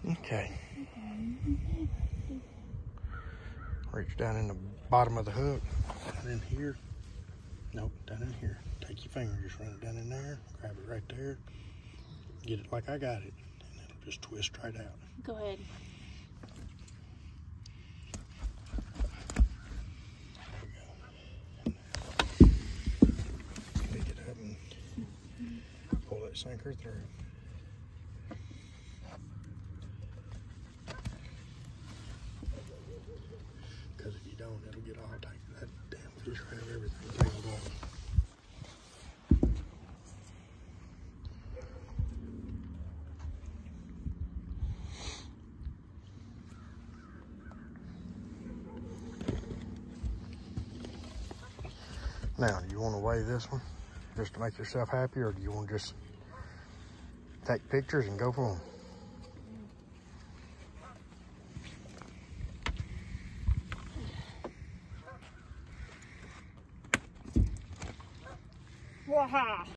Okay. Reach down in the bottom of the hook. Down in here. Nope, down in here. Take your finger, just run it down in there. Grab it right there. Get it like I got it. And it'll just twist right out. Go ahead. Pick it up and pull that sinker through. Because if you don't, it'll get all tight. That damn fish will have everything tangled on. Now, do you want to weigh this one just to make yourself happy, or do you want to just take pictures and go for them? Waha!